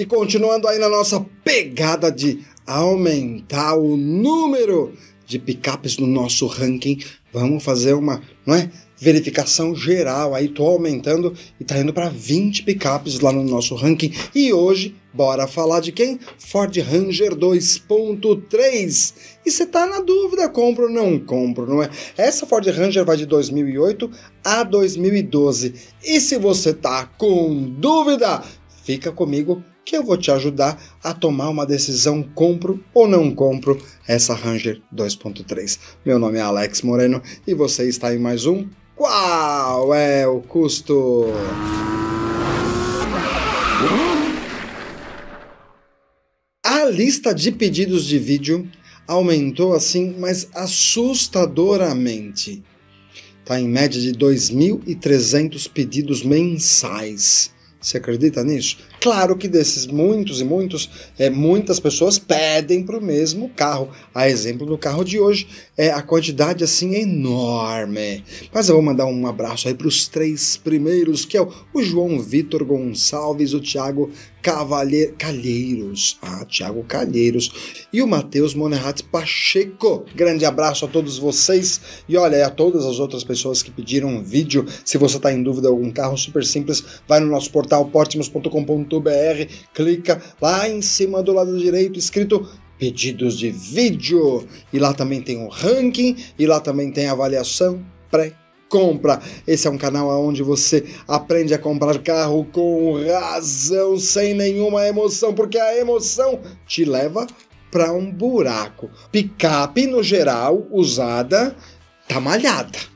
E continuando aí na nossa pegada de aumentar o número de picapes no nosso ranking, vamos fazer uma, verificação geral. Aí tô aumentando e tá indo para 20 picapes lá no nosso ranking. E hoje, bora falar de quem? Ford Ranger 2.3. E você tá na dúvida, compro ou não compro, não é? Essa Ford Ranger vai de 2008 a 2012. E se você tá com dúvida, fica comigo que eu vou te ajudar a tomar uma decisão, compro ou não compro essa Ranger 2.3. Meu nome é Alex Moreno e você está em mais um Qual é o Custo? A lista de pedidos de vídeo aumentou assim, mas assustadoramente. Está em média de 2.300 pedidos mensais. Você acredita nisso? Claro que desses muitas pessoas pedem para o mesmo carro. A exemplo do carro de hoje, a quantidade assim é enorme. Mas eu vou mandar um abraço aí para os 3 primeiros, que é o João Vitor Gonçalves, o Thiago Calheiros. Thiago Calheiros. E o Matheus Monerrat Pacheco. Grande abraço a todos vocês. E olha, a todas as outras pessoas que pediram um vídeo. Se você está em dúvida de algum carro, super simples, vai no nosso portal portimos.com.br, clica lá em cima do lado direito, escrito pedidos de vídeo. E lá também tem o ranking, e lá também tem a avaliação pré-compra. Esse é um canal onde você aprende a comprar carro com razão, sem nenhuma emoção, porque a emoção te leva para um buraco. Picape, no geral, usada, tá malhada.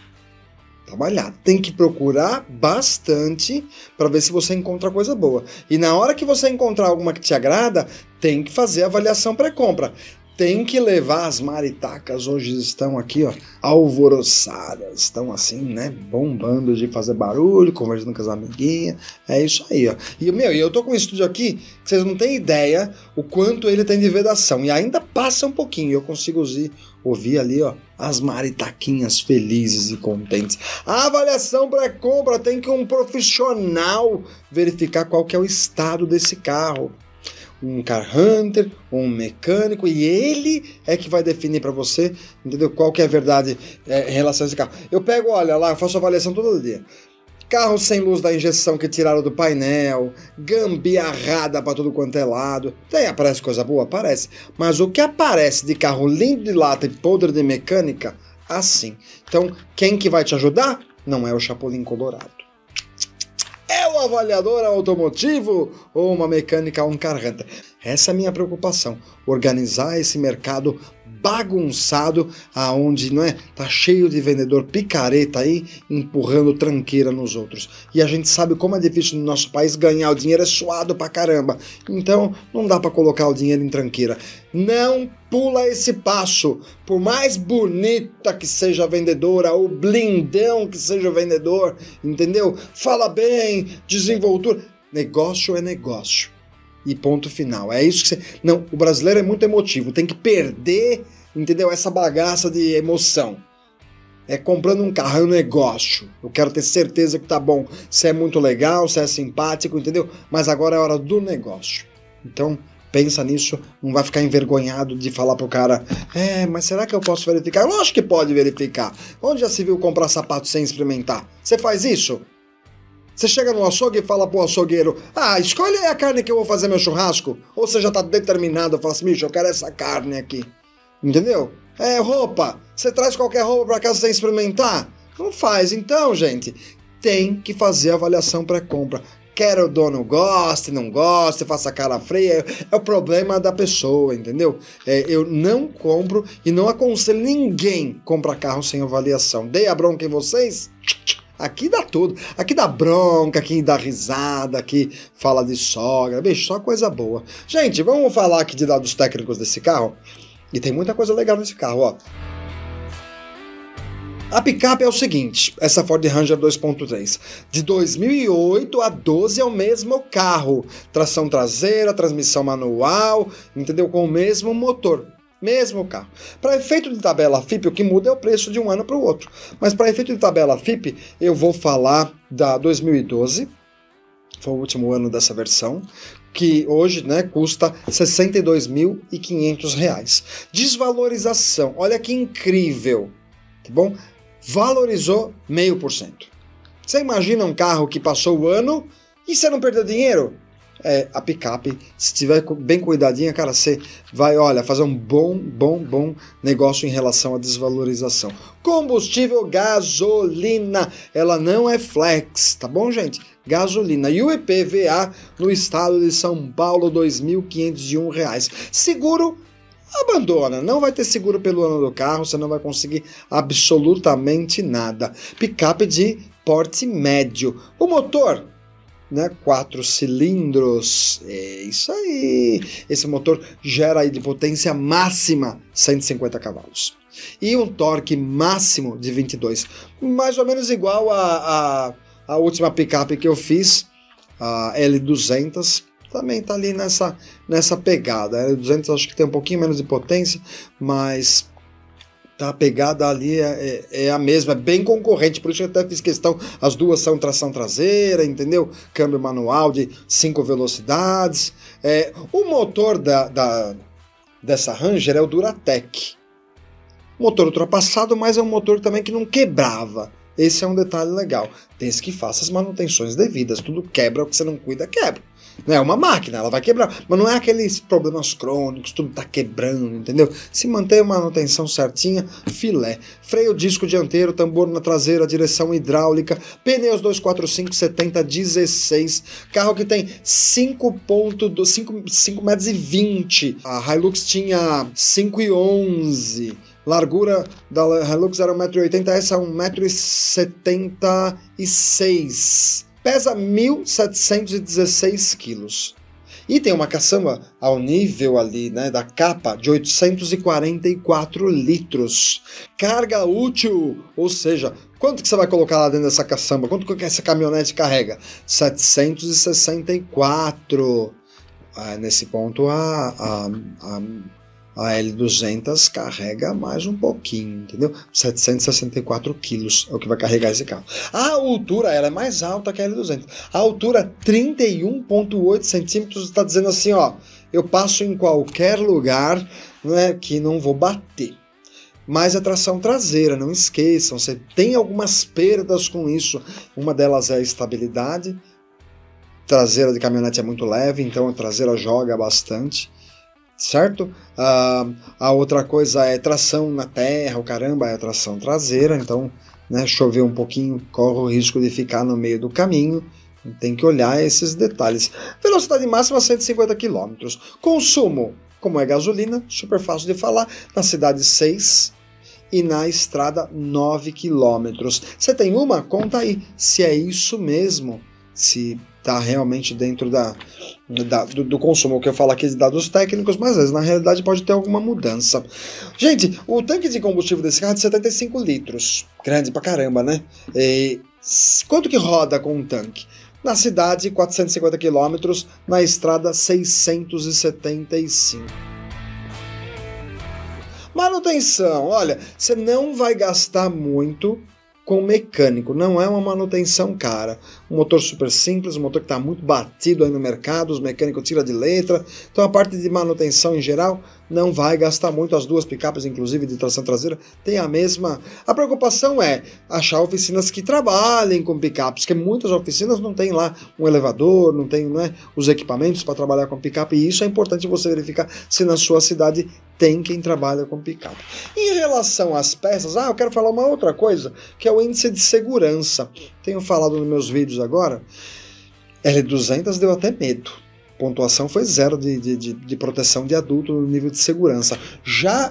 Tem que procurar bastante para ver se você encontra coisa boa. E na hora que você encontrar alguma que te agrada, tem que fazer a avaliação pré-compra. Tem que levar. As maritacas hoje estão aqui, ó, alvoroçadas, estão assim, bombando de fazer barulho, conversando com as amiguinhas. É isso aí, ó. E eu tô com um estúdio aqui que vocês não têm ideia o quanto ele tem de vedação. E ainda passa um pouquinho, eu consigo ouvir ali, ó, as maritaquinhas felizes e contentes. A avaliação pré-compra tem que um profissional verificar qual que é o estado desse carro. Um car hunter, um mecânico, e ele é que vai definir para você, entendeu? Qual que é a verdade em relação a esse carro. Eu pego, olha lá, eu faço avaliação todo dia. Carro sem luz da injeção que tiraram do painel, gambiarrada para tudo quanto é lado. Aparece coisa boa? Aparece. Mas o que aparece de carro lindo de lata e podre de mecânica, assim. Então, quem que vai te ajudar? Não é o Chapolin Colorado. É o avaliador automotivo ou uma mecânica ou um car hunter? Essa é a minha preocupação. Organizar esse mercado bagunçado, aonde tá cheio de vendedor picareta aí, empurrando tranqueira nos outros. E a gente sabe como é difícil no nosso país ganhar o dinheiro, é suado pra caramba. Então não dá pra colocar o dinheiro em tranqueira. Não pula esse passo. Por mais bonita que seja a vendedora, ou blindão que seja o vendedor, entendeu? Fala bem, desenvoltura. Negócio é negócio. E ponto final. É isso que você... Não, o brasileiro é muito emotivo. Tem que perder, entendeu? Essa bagaça de emoção. É comprando um carro, é um negócio. Eu quero ter certeza que tá bom. Se é muito legal, se é simpático, entendeu? Mas agora é hora do negócio. Então, pensa nisso. Não vai ficar envergonhado de falar pro cara: mas será que eu posso verificar? Lógico que pode verificar. Onde já se viu comprar sapato sem experimentar? Você faz isso? Você chega no açougue e fala pro açougueiro: escolhe aí a carne que eu vou fazer meu churrasco. Ou você já tá determinado, fala assim: bicho, eu quero essa carne aqui. Entendeu? Roupa. Você traz qualquer roupa pra casa sem experimentar? Não faz. Então, gente, tem que fazer a avaliação pré-compra. Quer o dono goste, não goste, faça cara feia, é o problema da pessoa, entendeu? Eu não compro e não aconselho ninguém comprar carro sem avaliação. Dei a bronca em vocês? Aqui dá tudo. Aqui dá bronca, aqui dá risada, aqui fala de sogra. Bicho, só coisa boa. Gente, vamos falar aqui de dados técnicos desse carro? E tem muita coisa legal nesse carro, ó. A picape é o seguinte, essa Ford Ranger 2.3, de 2008 a 12 é o mesmo carro. Tração traseira, transmissão manual, entendeu? Com o mesmo motor. Mesmo carro. Para efeito de tabela FIP, o que muda é o preço de um ano para o outro. Mas para efeito de tabela FIP, eu vou falar da 2012, foi o último ano dessa versão, que hoje, né, custa R$ 62.500. Desvalorização, olha que incrível, tá bom? Valorizou 0,5%. Você imagina um carro que passou o ano e você não perdeu dinheiro? A picape, se tiver bem cuidadinha, cara, você vai, olha, fazer um bom negócio em relação à desvalorização. Combustível gasolina, ela não é flex, tá bom, gente? Gasolina. E o IPVA no estado de São Paulo, R$ 2.501. Seguro, abandona, não vai ter seguro pelo ano do carro, você não vai conseguir absolutamente nada. Picape de porte médio. O motor, né, 4 cilindros, é isso aí. Esse motor gera aí de potência máxima 150 cavalos. E um torque máximo de 22. Mais ou menos igual a última picape que eu fiz, a L200, também tá ali nessa pegada. A L200 acho que tem um pouquinho menos de potência, mas a pegada ali é a mesma, é bem concorrente, por isso eu até fiz questão, as duas são tração traseira, entendeu? Câmbio manual de 5 velocidades. O motor dessa Ranger é o Duratec. Motor ultrapassado, mas é um motor também que não quebrava. Esse é um detalhe legal. Desde que faça as manutenções devidas. Tudo quebra, o que você não cuida, quebra. É uma máquina, ela vai quebrar. Mas não é aqueles problemas crônicos, tudo tá quebrando, entendeu? Se manter a manutenção certinha, filé. Freio disco dianteiro, tambor na traseira, direção hidráulica, pneus 245/70/16. Carro que tem 5,20 metros. A Hilux tinha 5,11. Largura da Hilux era 1,80 m, essa é 1,76 m. Pesa 1.716 quilos. E tem uma caçamba ao nível ali, né, da capa de 844 litros. Carga útil, ou seja, quanto que você vai colocar lá dentro dessa caçamba? Quanto que essa caminhonete carrega? 764. Nesse ponto a L200 carrega mais um pouquinho, entendeu? 764 quilos é o que vai carregar esse carro. A altura, ela é mais alta que a L200. A altura, 31,8 centímetros, está dizendo assim, ó, eu passo em qualquer lugar, né, que não vou bater. Mas a tração traseira, não esqueçam, você tem algumas perdas com isso. Uma delas é a estabilidade. Traseira de caminhonete é muito leve, então a traseira joga bastante. Certo? A outra coisa é tração na terra, o caramba, é tração traseira, então, né, chover um pouquinho, corre o risco de ficar no meio do caminho, tem que olhar esses detalhes. Velocidade máxima 150 km. Consumo, como é gasolina, super fácil de falar, na cidade 6 e na estrada 9 km. Você tem uma? Conta aí, se é isso mesmo, se está realmente dentro do consumo, que eu falo aqui de dados técnicos, mas às vezes na realidade pode ter alguma mudança. Gente, o tanque de combustível desse carro é de 75 litros, grande pra caramba, né? Quanto que roda com um tanque? Na cidade, 450 km, na estrada, 675. Manutenção, olha, você não vai gastar muito com mecânico, não é uma manutenção cara. Um motor super simples, um motor que está muito batido aí no mercado, os mecânicos tiram de letra, então a parte de manutenção em geral não vai gastar muito. As duas picapes, inclusive de tração traseira, tem a mesma. A preocupação é achar oficinas que trabalhem com picapes, porque muitas oficinas não tem lá um elevador, não tem, né, os equipamentos para trabalhar com picape, e isso é importante você verificar se na sua cidade tem quem trabalha com picape. Em relação às peças, eu quero falar uma outra coisa, que é o índice de segurança. Tenho falado nos meus vídeos agora, L200 deu até medo. Pontuação foi 0 de proteção de adulto no nível de segurança. Já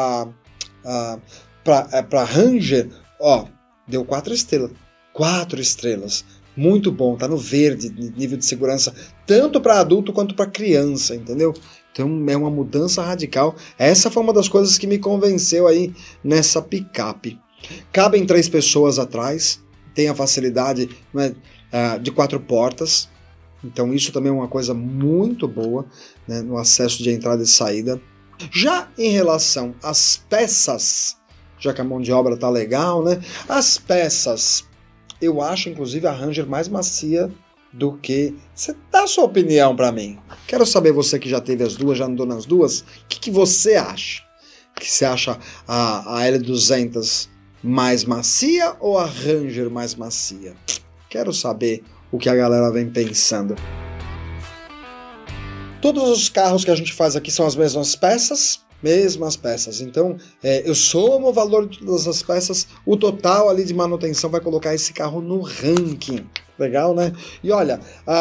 para Ranger, deu 4 estrelas. 4 estrelas. Muito bom, tá no verde, nível de segurança, tanto para adulto quanto para criança, entendeu? Então é uma mudança radical. Essa foi uma das coisas que me convenceu aí nessa picape. Cabem 3 pessoas atrás, tem a facilidade, né, de 4 portas. Então isso também é uma coisa muito boa, né, no acesso de entrada e saída. Já em relação às peças, já que a mão de obra tá legal, né? As peças, eu acho inclusive a Ranger mais macia do que... Você dá a sua opinião para mim. Quero saber, você que já teve as duas, já andou nas duas, o que você acha? Que você acha a L200 mais macia ou a Ranger mais macia? Quero saber o que a galera vem pensando. Todos os carros que a gente faz aqui são as mesmas peças, então eu somo o valor de todas as peças, o total ali de manutenção vai colocar esse carro no ranking. Legal, né? E olha,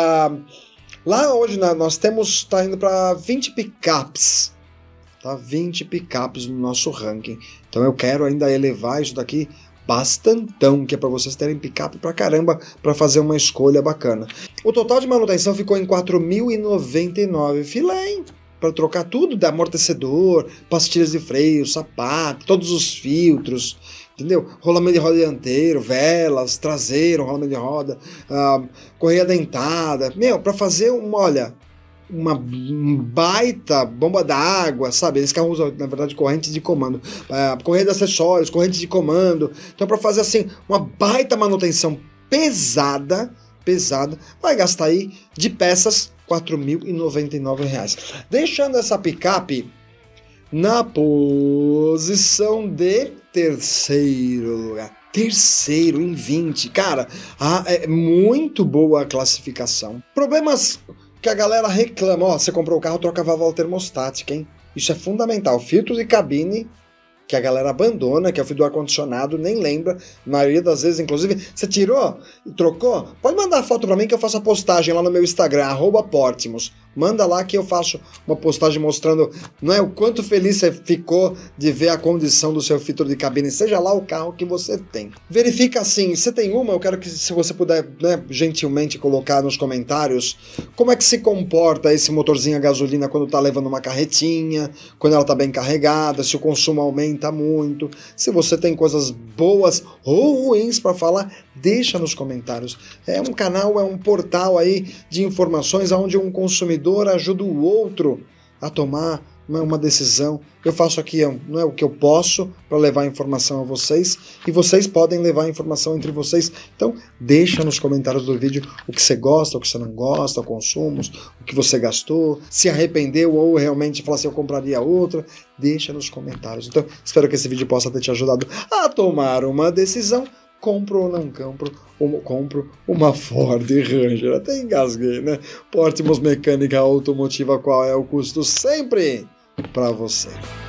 lá hoje nós temos, tá indo para 20 picapes, tá? 20 picapes no nosso ranking, então eu quero ainda elevar isso daqui bastantão, que é para vocês terem picape pra caramba, para fazer uma escolha bacana. O total de manutenção ficou em R$ 4.099, filé, hein? Para trocar tudo, da amortecedor, pastilhas de freio, sapato, todos os filtros, entendeu? Rolamento de roda dianteiro, velas, traseiro, rolamento de roda, correia dentada, para fazer uma baita bomba d'água, sabe? Esse carro usa, na verdade, corrente de comando, correia de acessórios, corrente de comando. Então, para fazer assim uma baita manutenção pesada, vai gastar aí de peças R$ 4.099. Deixando essa picape na posição de terceiro lugar. Terceiro em 20. Cara, é muito boa a classificação. Problemas que a galera reclama, você comprou o carro, troca a válvula termostática, hein? Isso é fundamental. Filtro de cabine, que a galera abandona, que é o filtro do ar-condicionado, nem lembra, na maioria das vezes, inclusive, você tirou e trocou? Pode mandar foto pra mim que eu faço a postagem lá no meu Instagram, @Portimos. Manda lá que eu faço uma postagem mostrando, não é, o quanto feliz você ficou de ver a condição do seu filtro de cabine, seja lá o carro que você tem. Verifica assim, você tem uma, eu quero que, se você puder, né, gentilmente colocar nos comentários, como é que se comporta esse motorzinho a gasolina quando tá levando uma carretinha, quando ela tá bem carregada, se o consumo aumenta muito, se você tem coisas boas ou ruins para falar, deixa nos comentários. É um canal, é um portal aí de informações onde um consumidor ajuda o outro a tomar uma decisão. Eu faço aqui, não é o que eu posso para levar a informação a vocês, e vocês podem levar a informação entre vocês. Então deixa nos comentários do vídeo o que você gosta, o que você não gosta, consumos, o que você gastou, se arrependeu ou realmente falou assim, eu compraria outra. Deixa nos comentários. Então espero que esse vídeo possa ter te ajudado a tomar uma decisão. Compro ou não compro, ou compro uma Ford Ranger. Até engasguei, né? Portimos Mecânica Automotiva, qual é o custo sempre para você.